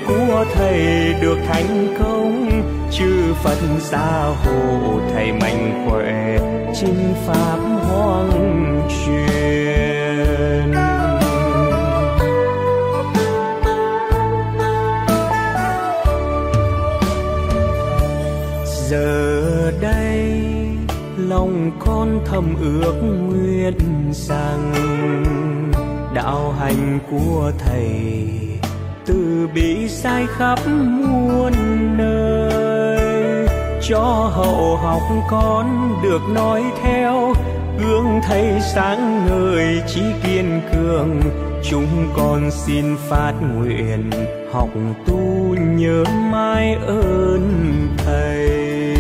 của thầy được thành công, chư Phật gia hộ thầy mạnh khỏe chinh pháp hoang truyền. Giờ đây lòng con thầm ước nguyện rằng đạo hành của thầy từ bi sai khắp muôn nơi, cho hậu học con được nói theo gương thầy sáng ngời chí kiên cường. Chúng con xin phát nguyện học tu nhớ mãi ơn thầy.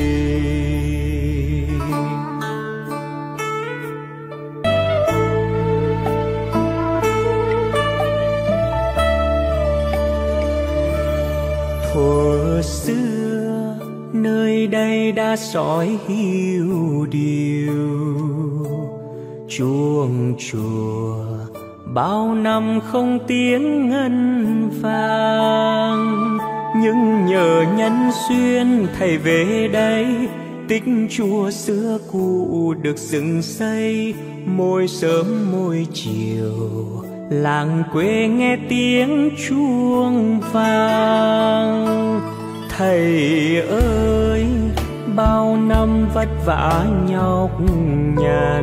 Thuở xưa nơi đây đã sỏi hiu điều, chuông chùa bao năm không tiếng ngân vang. Nhưng nhờ nhân duyên thầy về đây, tích chùa xưa cũ được dựng xây. Mỗi sớm mỗi chiều làng quê nghe tiếng chuông vang. Thầy ơi bao năm vất vả nhọc nhằn,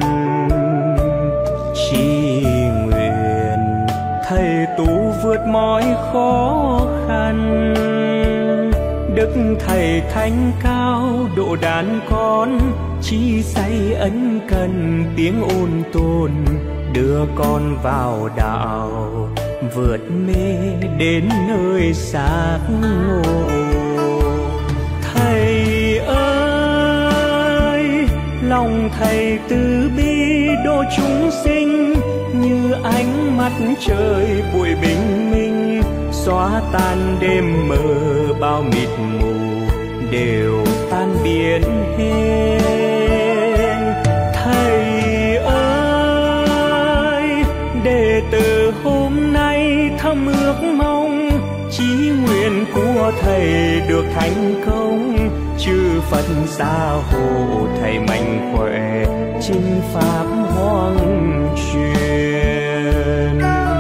chỉ nguyện thầy tu vượt mọi khó khăn. Đức thầy thánh cao độ đàn con, chỉ dạy ân cần tiếng ôn tồn. Đưa con vào đạo vượt mê đến nơi giác ngộ. Thầy ơi lòng thầy từ bi độ chúng sinh, như ánh mắt trời buổi bình minh, xóa tan đêm mờ bao mịt mù đều tan biến hết. Thầy ơi đệ tử hôm nay thầm ước mong, chí nguyện của thầy được thành công. Chư Phật gia hộ thầy mạnh khỏe chinh pháp hoang truyền.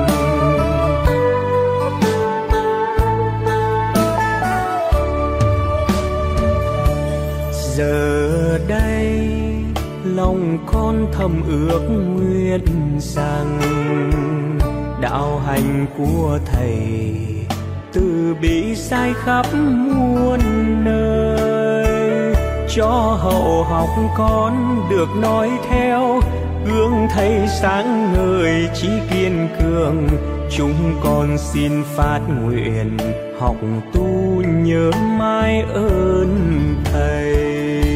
Giờ đây lòng con thầm ước nguyện rằng đạo hành của thầy từ bi sai khắp muôn nơi, cho hậu học con được nói theo gương thầy sáng ngời chí kiên cường. Chúng con xin phát nguyện học tu nhớ mãi ơn thầy.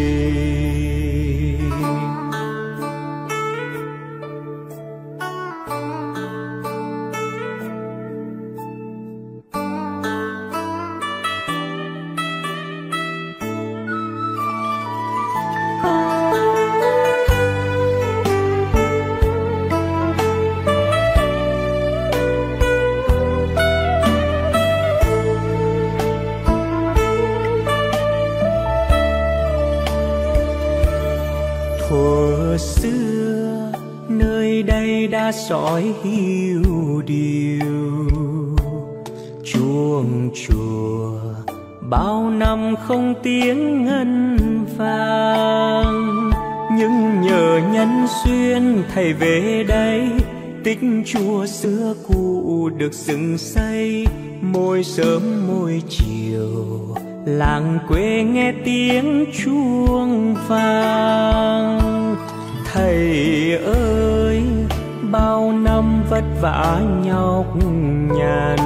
Thuở xưa nơi đây đã sỏi hiu điều, chuông chùa bao năm không tiếng ngân vang. Nhưng nhờ nhân duyên thầy về đây, tích chùa xưa cũ được dựng xây. Mỗi sớm mỗi chiều làng quê nghe tiếng chuông vang. Thầy ơi bao năm vất vả nhọc nhằn,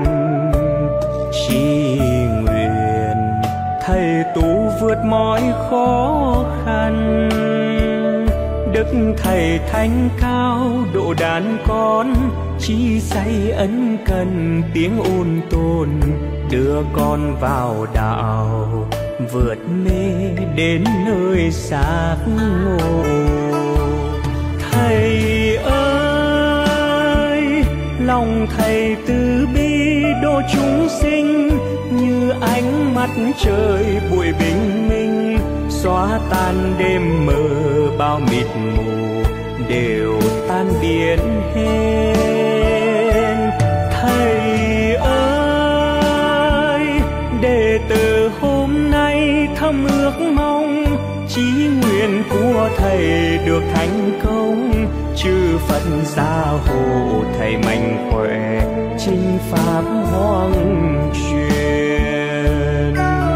chỉ nguyện thầy tu vượt mọi khó khăn. Đức thầy thánh cao độ đàn con, chỉ dạy ân cần tiếng ôn tồn. Đưa con vào đạo vượt mê đến nơi giác ngộ. Thầy ơi lòng thầy từ bi độ chúng sinh, mặt trời buổi bình minh, xóa tan đêm mờ bao mịt mù đều tan biến hết. Thầy ơi, đệ tử hôm nay thầm ước mong chí nguyện của thầy được thành công, chư Phật gia hộ thầy mạnh khỏe chinh pháp hoang truyền.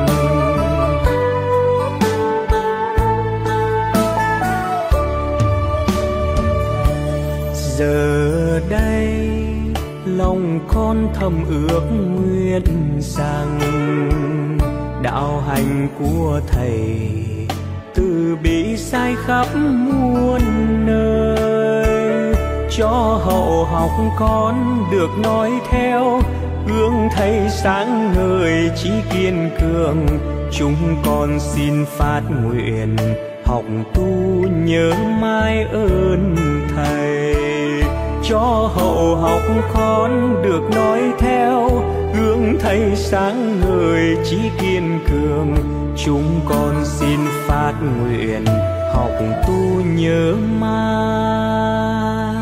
Giờ đây lòng con thầm ước nguyện rằng đạo hành của thầy từ bi sai khắp muôn nơi, cho hậu học con được nói theo gương thầy sáng ngời chí kiên cường. Chúng con xin phát nguyện học tu nhớ mãi ơn thầy, cho hậu học con được nói theo gương thầy sáng ngời chí kiên cường. Chúng con xin phát nguyện học tu nhớ mãi.